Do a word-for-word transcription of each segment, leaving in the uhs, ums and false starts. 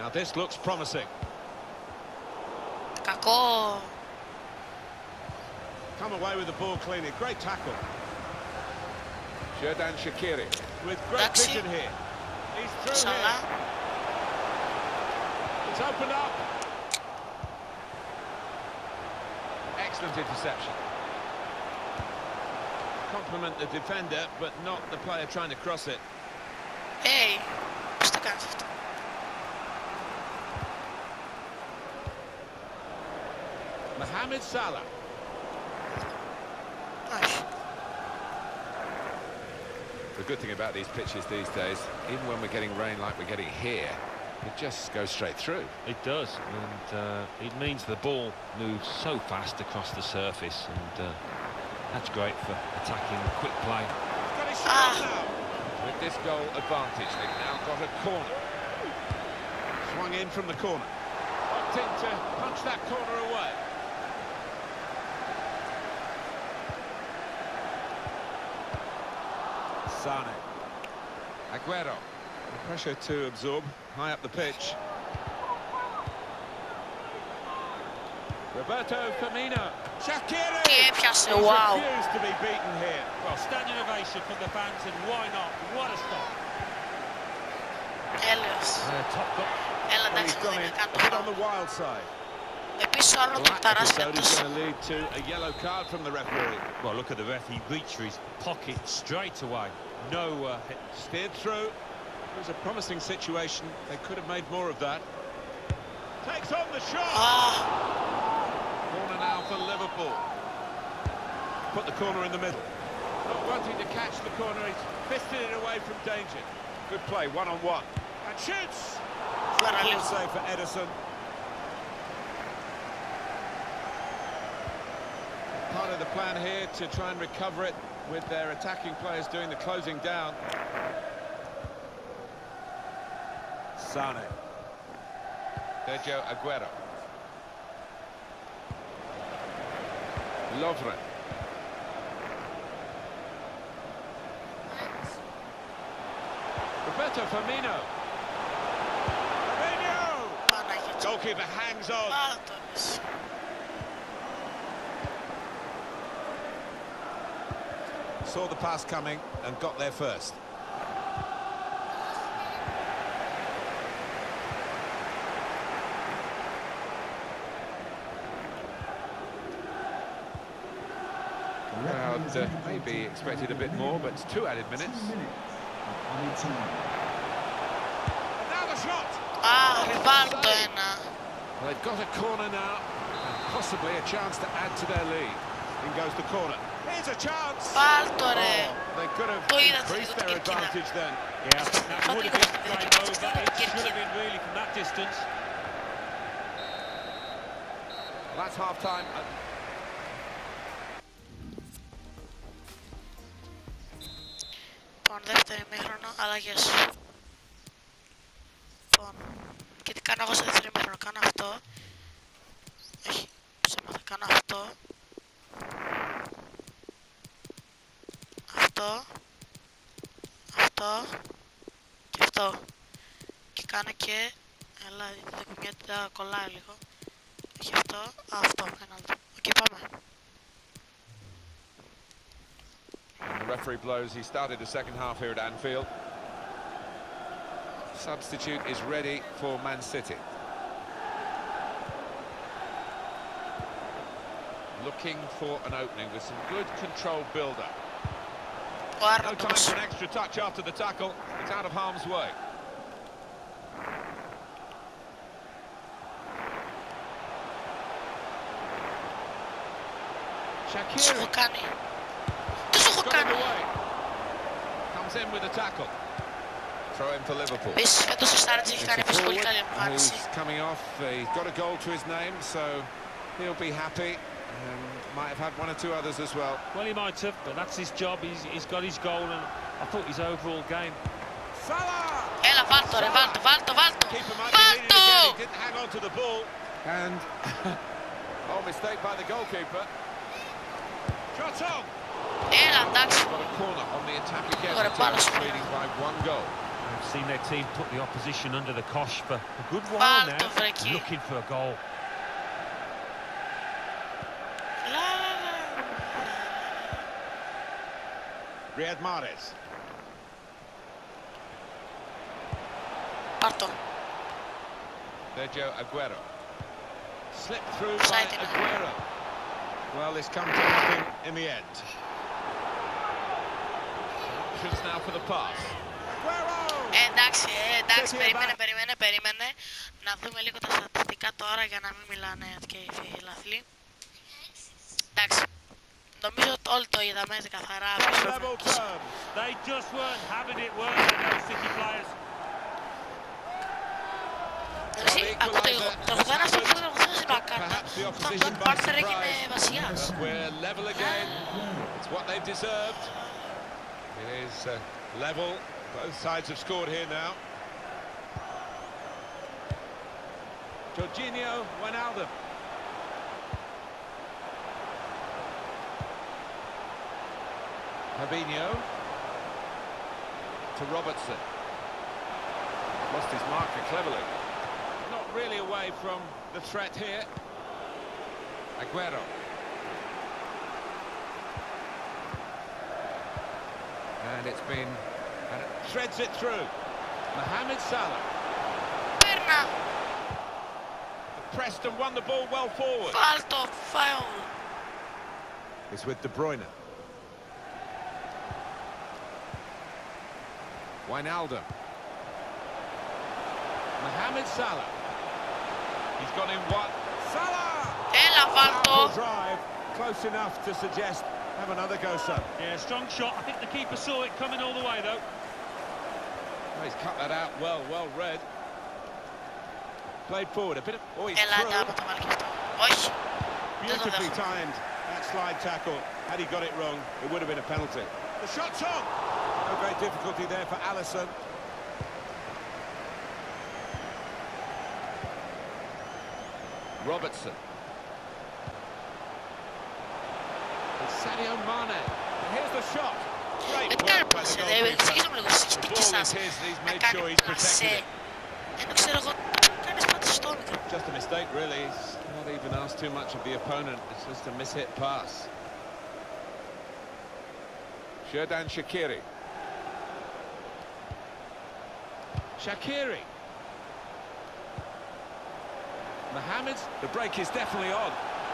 Now this looks promising. Κακό. Come away with the ball cleanly. Great tackle. Xherdan Shaqiri. With great vision here. He's through here. It's opened up. Excellent interception. Compliment the defender, but not the player trying to cross it. Hey, πώς το κάνεις αυτό? Mohamed Salah. Όχι. The good thing about these pitches these days, even when we're getting rain like we're getting here, it just goes straight through. It does, and uh, it means the ball moves so fast across the surface, and uh, that's great for attacking quick play. Got his shot now. With this goal advantage, they've now got a corner. Swung in from the corner. Opting to punch that corner away. Sane. Aguero. The pressure to absorb high up the pitch. Roberto Firmino. Shaqiri. Τι έπιασε, He's wow. refused to be beaten here. Well, standing ovation from the fans, and why not? What a stop! Έλεος. Uh, top goal. Έλα, Well, εντάξει, he's δεν gone είναι in καν το a bit on χρόνο. the wild side. Επίσης ο άλλος Well, τον that ταράσχει episode is αυτός. going to lead to a yellow card from the referee. Well, look at the ref. He reached for his pocket straight away. No uh, Steered through. It was a promising situation. They could have made more of that. Takes on the shot. Ah, Corner now for Liverpool. Put the corner in the middle. Not wanting to catch the corner, he's fisted it away from danger. Good play, one on one. And shoots! Πάρα Full λίγο. save for Ederson. Part of the plan here to try and recover it with their attacking players doing the closing down. Sane. Sergio Aguero. Lovren. Roberto Firmino. Firmino! Παναγία. Goalkeeper hangs on. Α, το έπιασε. Saw the pass coming and got there first. Crowd uh, maybe expected a bit more, but it's two added minutes. Now the shot! Α, βάλ το ένα. Well, they've got a corner now, and possibly a chance to add to their lead. In goes the corner. Here's a chance! Βάλ το ρε. Oh, they could have Το είδα, το increased είδα, their το κοίτα. advantage then. Yeah, I think that would have been game over. It should have been really from that distance. Well, that's half-time. Λοιπόν, δεύτερο ημίχρονο, αλλαγές. Λοιπόν, και τι κάνω εγώ στο δεύτερο ημίχρονο, κάνω αυτό. Όχι, ψέματα, κάνω αυτό. Αυτό. Αυτό. Και αυτό. Και κάνω και... Έλα, δεν κουνιέται, τα κολλάει λίγο. Όχι αυτό, α, αυτό, ένα άλλο. Οκ, πάμε. And the referee blows. He started the second half here at Anfield. Substitute is ready for Man City. Looking for an opening with some good controlled build-up. Ο No time Άρνοντος. for an extra touch after the tackle. It's out of harm's way. Τι σου έχω Shaqiri κάνει. Τι σου έχω got it κάνει. away. Comes in with the tackle. Throw in for Liverpool. Επίσης, φέτος ο Στάρετς έχει κάνει It's a επίσης πολύ forward καλή εμφάνιση. who's coming off. He's got a goal to his name, so he'll be happy. Um, might have had one or two others as well. Well, he might have, but that's his job. He's, he's got his goal, and I thought his overall game. Salah! Έλα, βάλ' το ρε, βάλ' το, βάλ' το, βάλ' το. Keeper might Βάλ' have needed again. He το! didn't hang on to the ball. And oh, mistake by the goalkeeper. Shot on. Έλα, εντάξει. Got a corner on the attack again. Ωραία, The πάνω team σου. leading by one goal. I've seen their team put the opposition under the cosh for a good while now, Βάλτο βρε εκεί. looking for a goal. Λα, λα, λα. Riyad Mahrez. Πάρ' το. Sergio Aguero. Slipped through by Offside, innit? Aguero. Well, this come to nothing in the end. Options now for the pass. Aguero! Ε, εντάξει, ε, εντάξει, Τέτοια περίμενε, μπα- περίμενε, περίμενε. Να δούμε λίγο τα στατιστικά τώρα για να μην μιλάνε και οι φιλάθλοι. Εντάξει, νομίζω ότι όλοι το είδαμε καθαρά. Level terms. They just weren't having it, were they, those City players? Εντάξει, ακούτε λίγο. Το ογδόντα αυτό που δεν δώσει μπακάρτα. Perhaps the Τον opposition Black by Panther έγινε surprise. βασιάς. But we're level again. It's what they've deserved. It is uh, level. Both sides have scored here now. Jorginho Wijnaldum. Fabinho to Robertson. Lost his marker cleverly. Not really away from the threat here. Aguero. And it's been... And it threads it through. Mohamed Salah. Πέρνα, Pressed and won the ball well forward. βάλ' το, φάουλ. It's with De Bruyne. Wijnaldum. Mohamed Salah. He's got in one. Salah! Έλα, βάλ' Powerful το. drive. Close enough to suggest have another go, son. Yeah, strong shot. I think the keeper saw it coming all the way, though. Oh, he's cut that out well, well read. Played forward a bit of... Oh, he's Έλα, through. να το βάλει και αυτό. Όχι. Δεν το Beautifully δέχομαι. timed, that slide tackle. Had he got it wrong, it would have been a penalty. The shot's on! No great difficulty there for Alisson. Robertson. It's Sadio Mane. And here's the shot. Great Δεν κάνει work by the πλασέ, δεν goalkeeper. εξηγήσουμε λίγο στις The χτυκές ball is σας. his, and he's Να made κάνει sure he's protected πλασέ. it. Ενώ ξέρω εγώ, κάνεις πάντα στο μικρό. Just a mistake, really. He's not even asked too much of the opponent. It's just a mishit pass. Xherdan Shaqiri. Shaqiri. Mohamed. The break is definitely on.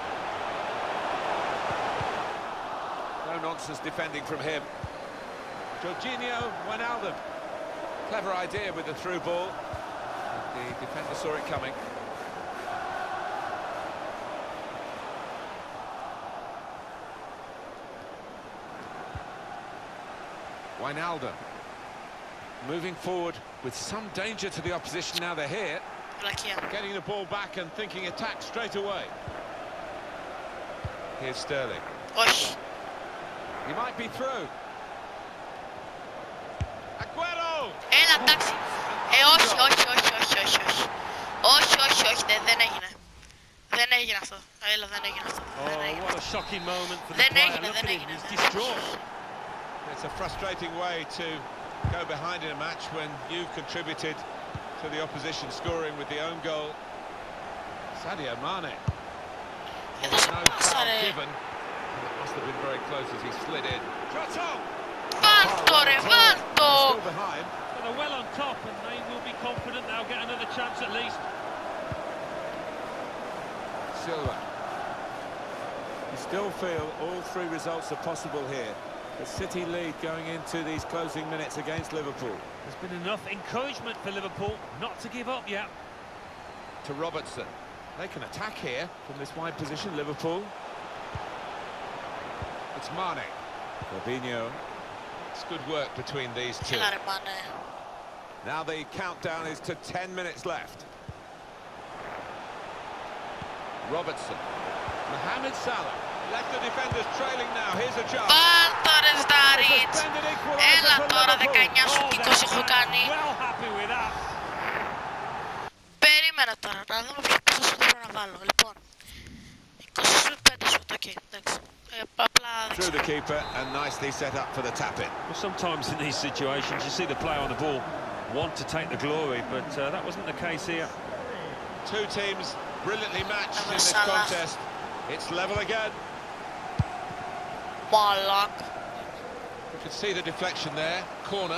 No nonsense defending from him. Jorginho Wijnaldum. Clever idea with the through ball. The defender saw it coming. Wijnaldum. Moving forward with some danger to the opposition now they're here. Βλακεία. Getting the ball back and thinking attack straight away. Here's Sterling. Όχι. He might be through. Aguero! Έλα, εντάξει. Ε, όχι, όχι, όχι, όχι, όχι, όχι. Όχι, όχι, όχι, δεν, δεν έγινε. Δεν έγινε αυτό. Έλα, δεν έγινε αυτό. Δεν Oh, έγινε. what a shocking moment for the Δεν player. έγινε, Look δεν at him, έγινε. he's distraught. It's a frustrating way to go behind in a match when you've contributed to the opposition scoring with the own goal. Sadio Mane. Εδώ σε No πάσα, foul ρε. given. It must have been very close as he slid in. Shot on! Βάλ' το, ρε, βάλ' το. Still behind. But they're well on top, and they will be confident they'll get another chance at least. Silva. You still feel all three results are possible here. The City lead going into these closing minutes against Liverpool. There's been enough encouragement for Liverpool not to give up yet. To Robertson. They can attack here from this wide position, Liverpool. It's Mane. Fabinho. It's good work between these two. Έλα, ρε, Μάνε. Now the countdown is to ten minutes left. Robertson. Mohamed Salah. Left the defenders trailing now. Here's a chance. Βάλ' το, ρε, Σταρίτς. Suspended equaliser Έλα for τώρα, Liverpool. δεκαεννιά σου Oh, και they're είκοσι έχω κάνει. well happy with that. Περίμενα τώρα, να δούμε ποιο πόσο σου πρέπει να βάλω. Λοιπόν, είκοσι σου, πέντε σου, οκ, εντάξει. Ε, απλά Through the keeper and nicely set up for the tap-in. Well, sometimes in these situations, you see the player on the ball want to take the glory, but uh, that wasn't the case here. Two teams brilliantly matched in this Salah. contest. It's level again. Μαλάκ. You can see the deflection there. Corner.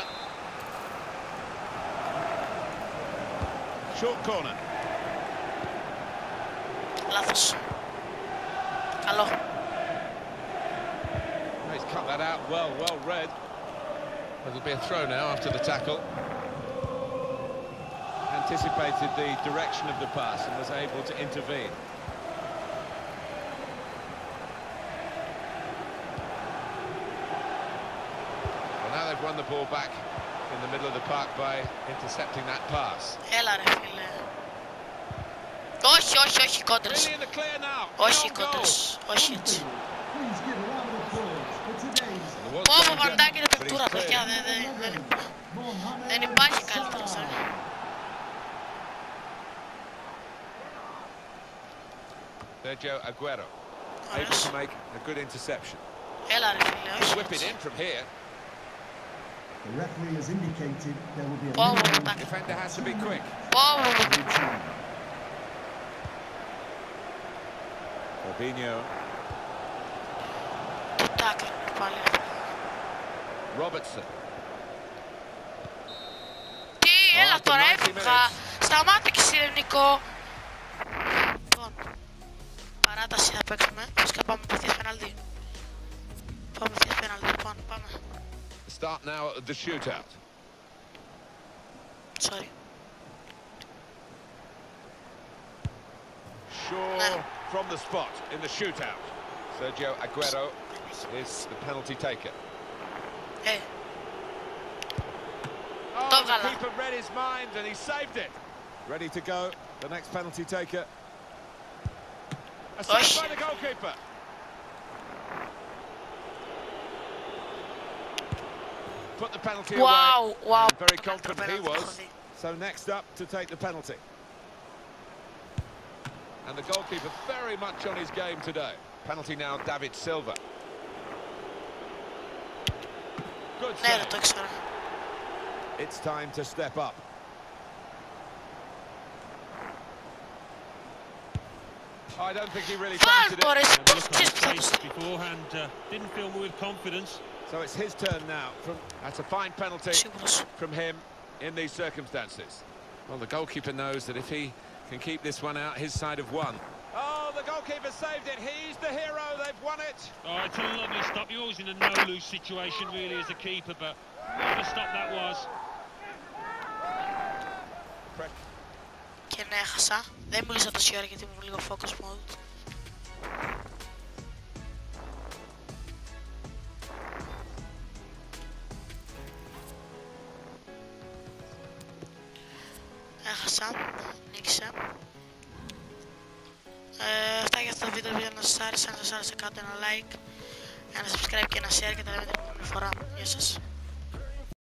Short corner. Λάθος. Καλό. He's cut that out well, well read. It'll be a throw now after the tackle. Anticipated the direction of the pass and was able to intervene. Well, now they've won the ball back in the middle of the park by intercepting that pass. Έλα ρε φίλε. Όχι, όχι, όχι κόντρες. Really in the clear now. Όχι No goal. κόντρες. Όχι έτσι. Please give a round of applause for today's There was Πω πω danger, Βαντάκη είναι but he's παιχτούρα clear. παιδιά. Δεν, δεν, δεν, Mohamed δεν υπάρχει καλύτερος. Ε. Sergio Aguero able Ωραίος. to make a good interception. Έλα ρε φίλε, όχι Whip it έτσι. in from here. The referee has indicated there will be a Πω πω minimum Βαντάκη. Defender has to be quick. Πω πω πω. routine. Fabinho. Τι τάκλινγκ είναι πάλι αυτό. Robertson. Τι, έλα after τώρα ninety έφυγα. minutes. Σταμάτα και εσύ ρε Νικό. Λοιπόν, παράταση θα παίξουμε. Φυσικά πάμε απευθείας πέναλτι. Πάμε απευθείας πέναλτι, λοιπόν, πάμε. Start now at the shootout. Sorry. Shaw No. from the spot in the shootout. Sergio Aguero is the penalty taker. Ε, Oh, Το the βγάλα. keeper read his mind and he saved it. Ready to go, the next penalty taker. A save Όχι. by the goalkeeper. Put the penalty wow, away. wow. And very confident he Penalty, was. έχω δει. So next up to take the penalty. And the goalkeeper very much on his game today. Penalty now, David Silva. Good Ναι, save. δεν το ήξερα. It's time to step up. I don't think he really Φάουλ fancied τώρα, it. εσύ And πώς look on ξέρεις his που θα face το... beforehand, uh, didn't feel with confidence. So it's his turn now. From That's a fine penalty Σίγουρος. from him in these circumstances. Well, the goalkeeper knows that if he can keep this one out, his side have won. Oh, the goalkeeper saved it. He's the hero. They've won it. Oh, it's a lovely stop. You're always in a no-lose situation, really, as a keeper, but what a stop that was. Και ναι, έχασα. Δεν μίλησα τόση ώρα γιατί ήμουν λίγο focus mode. Έχασα. Νίκησα. Ε, αυτά για αυτό το βίντεο. Ελπίζω να σας άρεσε. Αν σας άρεσε κάντε ένα like, ένα subscribe και ένα share και τα λέμε την επόμενη φορά. Γεια σας.